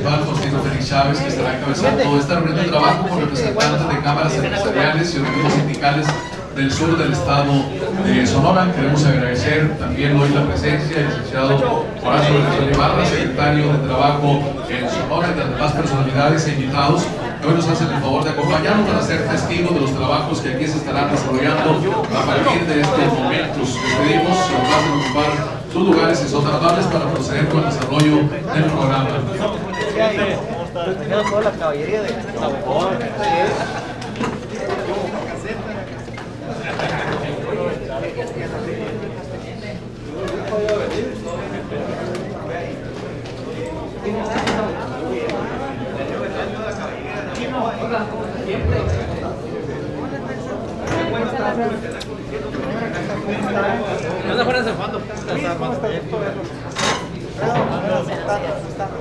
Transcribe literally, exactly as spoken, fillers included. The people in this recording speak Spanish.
municipal, Constantino Félix Chávez, que estará encabezando esta reunión de trabajo con representantes de cámaras empresariales y organismos sindicales del sur del estado de Sonora. Queremos agradecer también hoy la presencia del licenciado Horacio Valenzuela Ibarra, secretario de Trabajo en Sonora, y de las demás personalidades e invitados que hoy nos hacen el favor de acompañarnos para ser testigos de los trabajos que aquí se estarán desarrollando a partir de estos momentos. Les pedimos que pasen a ocupar sus lugares y son amables para proceder con el desarrollo del programa. Toda la caballería de no se fueran fondo.